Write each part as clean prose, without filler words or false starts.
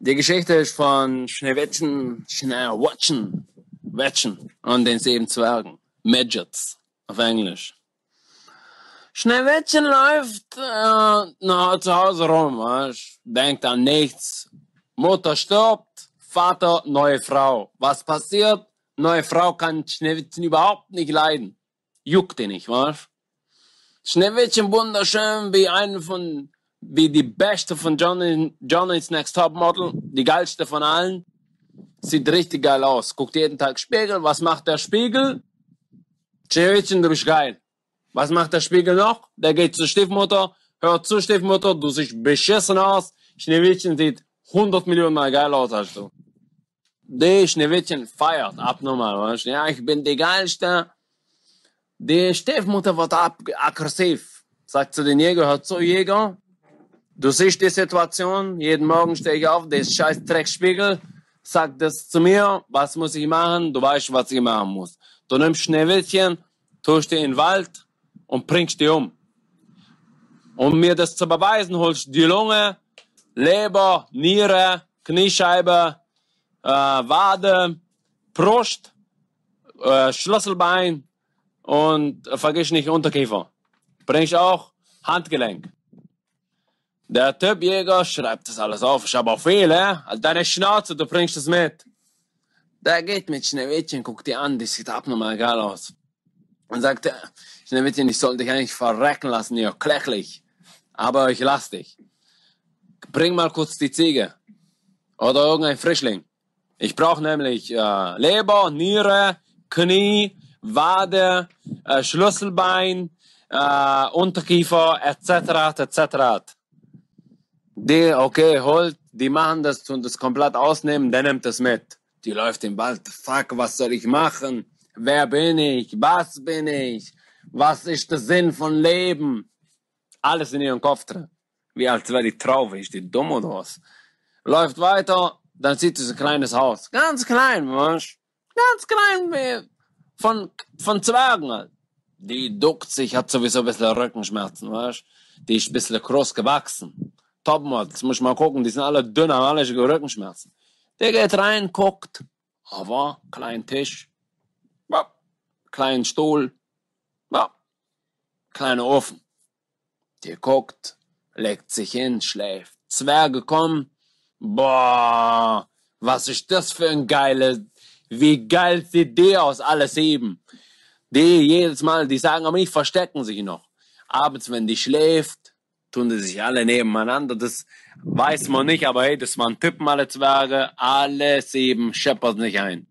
Die Geschichte ist von Schneewittchen, Wettchen und den 7 Zwergen. Midgets auf Englisch. Schneewittchen läuft zu Hause rum, denkt an nichts. Mutter stirbt, Vater, neue Frau. Was passiert? Neue Frau kann Schneewittchen überhaupt nicht leiden. Juckt ihn nicht, was? Schneewittchen wunderschön wie die beste von Johnny's Next Top Model, die geilste von allen. Sieht richtig geil aus. Guckt jeden Tag Spiegel. Was macht der Spiegel? Schneewittchen, du bist geil. Was macht der Spiegel noch? Der geht zur Stiefmutter. Hört zu, Stiefmutter, du siehst beschissen aus. Schneewittchen sieht 100 Millionen Mal geil aus als du. Die Schneewittchen feiert abnormal, weißt du? Ja, ich bin die geilste. Die Stiefmutter wird aggressiv. Sagt zu den Jäger, hört zu, Jäger. Du siehst die Situation, jeden Morgen stehe ich auf, der scheiß Dreckspiegel, sagt das zu mir, was muss ich machen, du weißt, was ich machen muss. Du nimmst Schneewittchen, tust die in den Wald und bringst die um. Um mir das zu beweisen, holst du die Lunge, Leber, Niere, Kniescheibe, Wade, Brust, Schlüsselbein und vergiss nicht Unterkiefer. Bringst auch Handgelenk. Der Typjäger schreibt das alles auf. Ich habe auch viel, Halt deine Schnauze, du bringst es mit. Der geht mit Schneewittchen, guckt die an, die sieht abnormal geil aus. Und sagt, Schneewittchen, ich soll dich eigentlich verrecken lassen, ihr kläglich. Aber ich lass dich. Bring mal kurz die Ziege. Oder irgendein Frischling. Ich brauche nämlich Leber, Niere, Knie, Wade, Schlüsselbein, Unterkiefer, etc., etc., Die, okay, holt, die machen das und das komplett ausnehmen, der nimmt das mit. Die läuft im Wald, fuck, was soll ich machen? Wer bin ich? Was bin ich? Was ist der Sinn von Leben? Alles in ihrem Kopf drin. Wie als wäre die traurig, die dumm oder was? Läuft weiter, dann sieht sie ein kleines Haus. Ganz klein, weißt? Ganz klein, wie von Zwergen halt. Die duckt sich, hat sowieso ein bisschen Rückenschmerzen, weißt? Die ist ein bisschen groß gewachsen. Topmodels, muss mal gucken, die sind alle dünn, haben alle Rückenschmerzen. Der geht rein, guckt, aber kleinen Tisch, ja, kleinen Stuhl, ja, kleiner Ofen. Der guckt, legt sich hin, schläft. Zwerge kommen, boah, was ist das für ein wie geil sieht der aus, alle 7. Die jedes Mal, die sagen aber nicht, verstecken sich noch. Abends, wenn die schläft, tun die sich alle nebeneinander, das weiß man nicht, aber hey, das waren Typen, alle Zwerge, alle 7 scheppert nicht ein.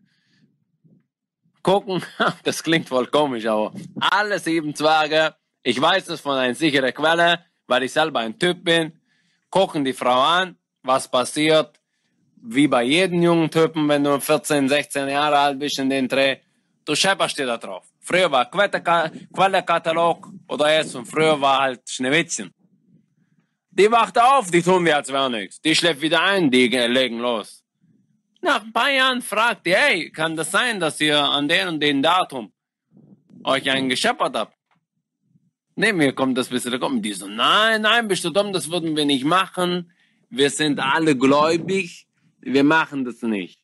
Gucken, das klingt voll komisch, aber alle 7 Zwerge, ich weiß das von einer sicheren Quelle, weil ich selber ein Typ bin, gucken die Frau an, was passiert, wie bei jedem jungen Typen, wenn du 14, 16 Jahre alt bist in den Dreh, du schepperst dir da drauf. Früher war Quellekatalog oder jetzt und früher war halt Schneewittchen. Die wacht auf, die tun wir, als wäre nichts. Die schläft wieder ein, die legen los. Nach ein paar Jahren fragt die, hey, kann das sein, dass ihr an den und den Datum euch einen gescheppert habt? Nee, mir kommt das bisschen kommen. Die so, nein, bist du dumm, das würden wir nicht machen. Wir sind alle gläubig, wir machen das nicht.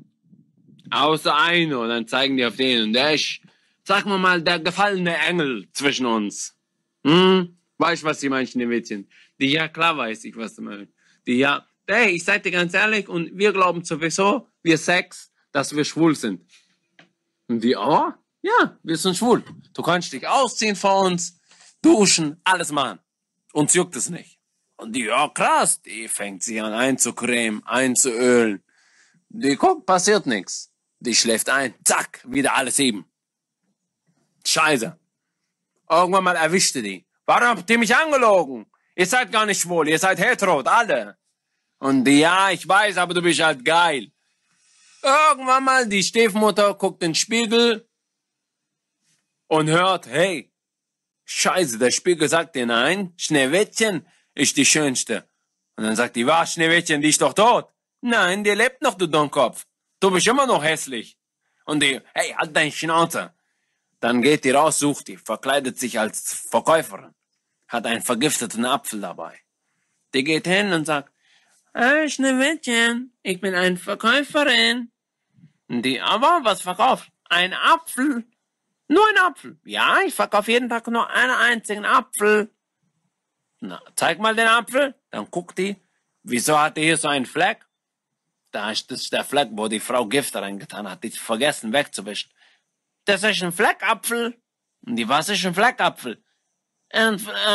Außer einer, und dann zeigen die auf den und der ist, sag mal, der gefallene Engel zwischen uns. Weißt du, was die meinen, Schneewittchen? Die, ja, klar weiß ich, was du meinst. Die, ja, hey, ich sag dir ganz ehrlich, und wir glauben sowieso, wir 6, dass wir schwul sind. Und die, oh, ja, wir sind schwul. Du kannst dich ausziehen vor uns, duschen, alles machen. Uns juckt es nicht. Und die, ja, krass, die fängt sich an einzucremen, einzuölen. Die guckt, passiert nichts. Die schläft ein, zack, wieder alle 7. Scheiße. Irgendwann mal erwischte die. Warum habt ihr mich angelogen? Ihr seid gar nicht schwul, ihr seid hetero, alle. Und die, ja, ich weiß, aber du bist halt geil. Irgendwann mal die Stiefmutter guckt in den Spiegel und hört, hey, scheiße, der Spiegel sagt dir, nein, Schneewittchen ist die Schönste. Und dann sagt die, was, Schneewittchen, die ist doch tot. Nein, die lebt noch, du Dummkopf. Du bist immer noch hässlich. Und die, hey, halt deine Schnauze. Dann geht die raus, sucht die, verkleidet sich als Verkäuferin. Hat einen vergifteten Apfel dabei. Die geht hin und sagt, Hey, Schneewittchen, ich bin eine Verkäuferin. Die aber was verkauft? Ein Apfel. Nur ein Apfel. Ja, ich verkaufe jeden Tag nur einen einzigen Apfel. Na, zeig mal den Apfel. Dann guckt die. Wieso hat die hier so einen Fleck? Das ist der Fleck, wo die Frau Gift reingetan hat. Die vergessen wegzuwischen. Das ist ein Fleckapfel. Und die, was ist ein Fleckapfel? Ein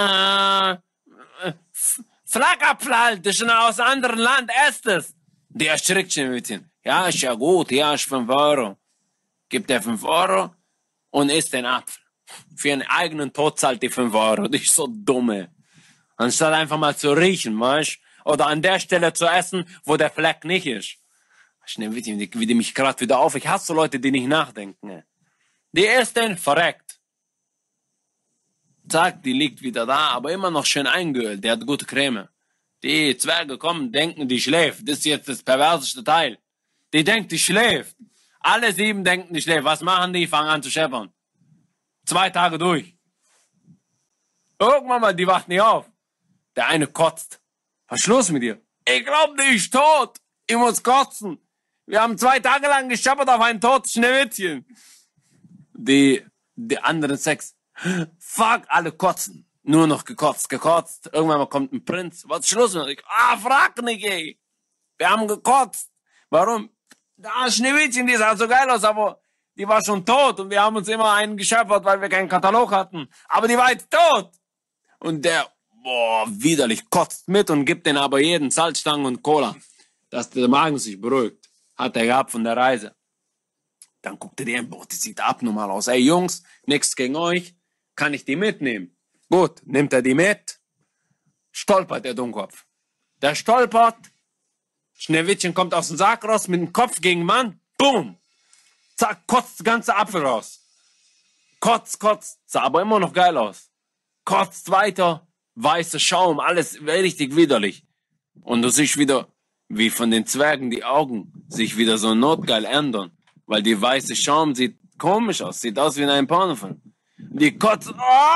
Fleckapfel halt. Das ist aus einem anderen Land. Esst es. Die erschrickt schon ein bisschen. Ja, ist ja gut. Ja, ist 5 Euro. Gibt er 5 Euro und isst den Apfel. Für ihren eigenen Tod zahlt die 5 Euro. Die ist so dumme. Anstatt einfach mal zu riechen, weißt? Oder an der Stelle zu essen, wo der Fleck nicht ist. Schneewittchen, wie die mich gerade wieder auf. Ich hasse Leute, die nicht nachdenken. Die isst den, verreckt. Zack, die liegt wieder da, aber immer noch schön eingeölt. Der hat gute Creme. Die Zwerge kommen, denken, die schläft. Das ist jetzt das perverseste Teil. Die denkt, die schläft. Alle 7 denken, die schläft. Was machen die? Fangen an zu scheppern. 2 Tage durch. Irgendwann mal, die wacht nicht auf. Der eine kotzt. Was ist los mit dir? Ich glaube, die ist tot. Ich muss kotzen. Wir haben 2 Tage lang gescheppert auf ein totes Schneewittchen. Die anderen 6. Fuck, alle kotzen. Nur noch gekotzt. Irgendwann mal kommt ein Prinz. Was ist los mit dir? Frag nicht, ey. Wir haben gekotzt. Warum? Das Schneewittchen, die sah so geil aus, aber die war schon tot und wir haben uns immer einen gescheppert, weil wir keinen Katalog hatten. Aber die war jetzt tot. Und der, widerlich, kotzt mit und gibt den aber jeden Salzstangen und Cola, dass der Magen sich beruhigt. Hat er gehabt von der Reise. Dann guckt er die an, das sieht abnormal aus. Ey Jungs, nichts gegen euch, kann ich die mitnehmen? Gut, nimmt er die mit, stolpert der Dummkopf. Der stolpert, Schneewittchen kommt aus dem Sack raus mit dem Kopf gegen den Mann. Boom. Zack, kotzt der ganze Apfel raus. Kotzt. Sah aber immer noch geil aus. Kotzt weiter. Weißer Schaum, alles richtig widerlich. Und du siehst wieder, wie von den Zwergen die Augen sich wieder so notgeil ändern. Weil die weiße Schaum sieht komisch aus. Sieht aus wie in einem Pornofilm. Die kotzt.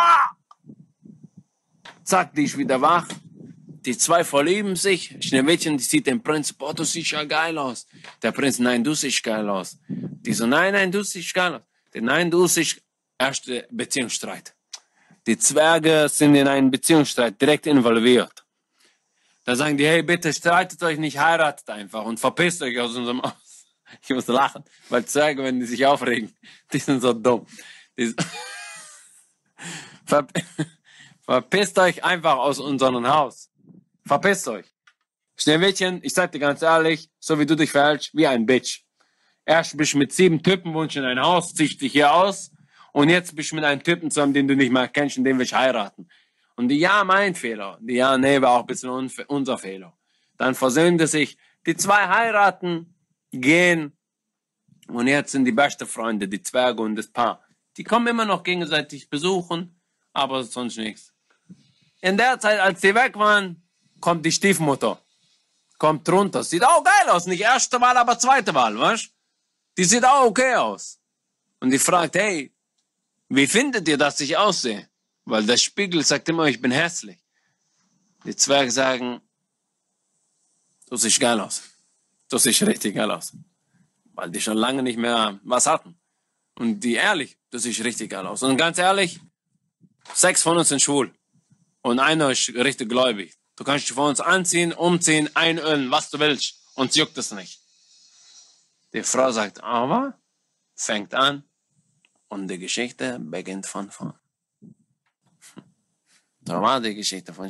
Zack, die ist wieder wach. Die 2 verlieben sich. Schneewittchen, die sieht den Prinz, boah, du siehst ja geil aus. Der Prinz, nein, du siehst geil aus. Die so, nein, du siehst geil aus. Der, nein, du siehst, erste Beziehungsstreit. Die Zwerge sind in einen Beziehungsstreit direkt involviert. Da sagen die, hey, bitte streitet euch nicht, heiratet einfach und verpisst euch aus unserem Haus. Ich muss lachen, weil Zwerge, wenn die sich aufregen, die sind so dumm. Verpisst euch einfach aus unserem Haus. Verpisst euch. Schneewittchen, ich sag dir ganz ehrlich, so wie du dich verhältst, wie ein Bitch. Erst bist du mit 7 Typen, wohnst in ein Haus, ziehst dich hier aus und jetzt bist du mit einem Typen zusammen, den du nicht mehr kennst und den willst heiraten. Und die ja, mein Fehler. Die ja, nee, war auch ein bisschen unser Fehler. Dann versöhnte sich, die 2 heiraten, gehen und jetzt sind die besten Freunde, die Zwerge und das Paar. Die kommen immer noch gegenseitig besuchen, aber sonst nichts. In der Zeit, als die weg waren, kommt die Stiefmutter. Kommt runter. Sieht auch geil aus. Nicht erste Wahl, aber zweite Wahl, weißt? Die sieht auch okay aus. Und die fragt, hey, wie findet ihr, dass ich aussehe? Weil der Spiegel sagt immer, ich bin hässlich. Die Zwerge sagen, du siehst geil aus. Du siehst richtig geil aus. Weil die schon lange nicht mehr was hatten. Und die ehrlich, du siehst richtig geil aus. Und ganz ehrlich, 6 von uns sind schwul. Und einer ist richtig gläubig. Du kannst dich von uns anziehen, umziehen, einölen, was du willst. Uns juckt es nicht. Die Frau sagt, aber, fängt an und die Geschichte beginnt von vorn. Da war die Geschichte von